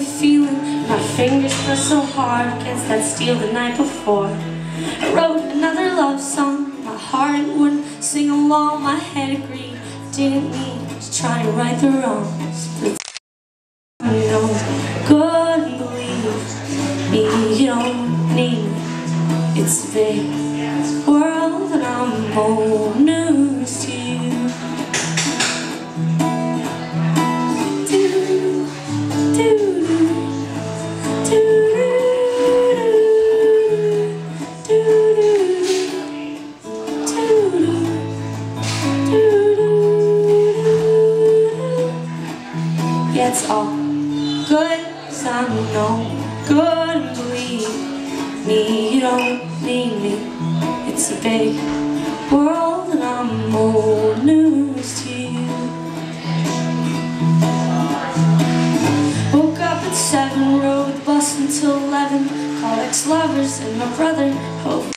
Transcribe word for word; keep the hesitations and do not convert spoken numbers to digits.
feeling. My fingers pressed so hard against that steel the night before. I wrote another love song, my heart wouldn't sing along, my head agreed. Didn't mean to try and right the wrongs. But you don't couldn't believe me, you don't need me. It's a big world and I'm old news to you. It's all good, 'cause I know couldn't believe me, you don't need me. It's a big world and I'm old news to you. Woke up at seven, rode the bus until eleven, called ex-lovers and my brother. Hope